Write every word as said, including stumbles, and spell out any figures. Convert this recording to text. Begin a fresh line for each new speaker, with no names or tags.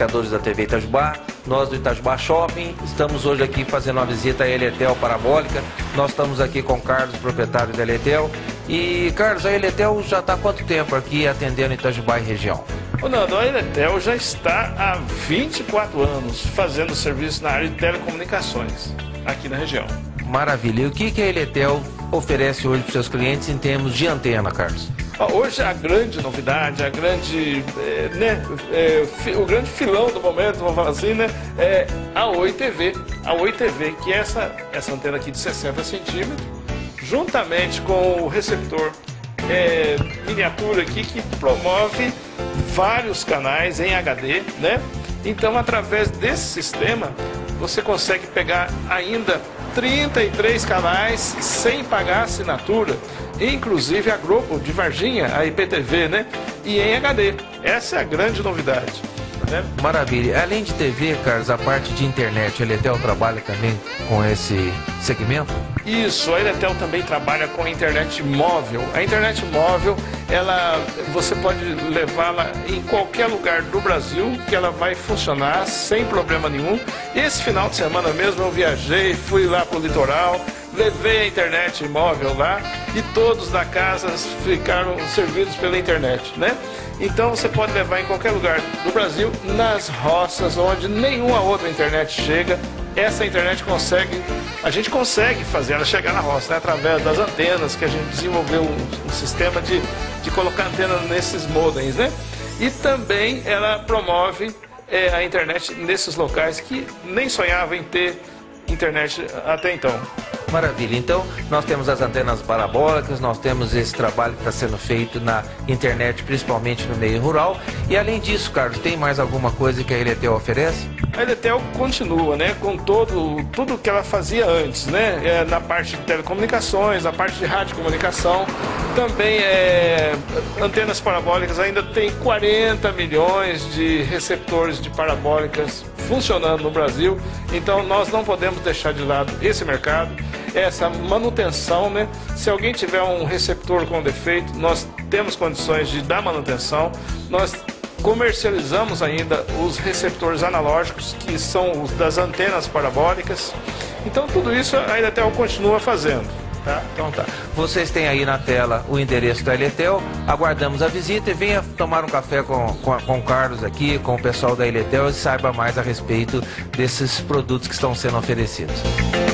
trabalhadores da T V Itajubá, nós do Itajubá Shopping, estamos hoje aqui fazendo uma visita à Eletel Parabólica. Nós estamos aqui com o Carlos, proprietário da Eletel. E, Carlos, a Eletel já está há quanto tempo aqui atendendo Itajubá e região?
Ô Nando, a Eletel já está há vinte e quatro anos fazendo serviço na área de telecomunicações aqui na região.
Maravilha. E o que que a Eletel oferece hoje para os seus clientes em termos de antena, Carlos?
Hoje a grande novidade, a grande, é, né, é, o grande filão do momento, vamos falar assim, né, é a Oi T V. A Oi T V, que é essa, essa antena aqui de sessenta centímetros, juntamente com o receptor é, miniatura aqui, que promove vários canais em H D, né? Então, através desse sistema, você consegue pegar ainda trinta e três canais sem pagar assinatura, inclusive a Globo de Varginha, a I P T V, né? E em H D. Essa é a grande novidade, né?
Maravilha. Além de T V, Carlos, a parte de internet, a Eletel trabalha também com esse segmento?
Isso, a Eletel também trabalha com a internet móvel. A internet móvel, ela, você pode levá-la em qualquer lugar do Brasil, que ela vai funcionar sem problema nenhum. Esse final de semana mesmo eu viajei, fui lá para o litoral, levei a internet móvel lá e todos da casa ficaram servidos pela internet, né? Então você pode levar em qualquer lugar do Brasil, nas roças onde nenhuma outra internet chega. Essa internet consegue, a gente consegue fazer ela chegar na roça, né? Através das antenas, que a gente desenvolveu um, um sistema de, de colocar antena nesses modems, né? E também ela promove é, a internet nesses locais que nem sonhavam em ter internet até então.
Maravilha. Então, nós temos as antenas parabólicas, nós temos esse trabalho que está sendo feito na internet, principalmente no meio rural. E além disso, Carlos, tem mais alguma coisa que a Eletel oferece?
A Eletel continua, né, com todo, tudo que ela fazia antes, né, é, na parte de telecomunicações, na parte de radiocomunicação. Também é, antenas parabólicas, ainda tem quarenta milhões de receptores de parabólicas funcionando no Brasil. Então, nós não podemos deixar de lado esse mercado. Essa manutenção, né? Se alguém tiver um receptor com defeito, nós temos condições de dar manutenção. Nós comercializamos ainda os receptores analógicos, que são os das antenas parabólicas. Então, tudo isso a Eletel continua fazendo. Tá?
Então tá. Vocês têm aí na tela o endereço da Eletel. Aguardamos a visita e venha tomar um café com, com, com o Carlos aqui, com o pessoal da Eletel, e saiba mais a respeito desses produtos que estão sendo oferecidos.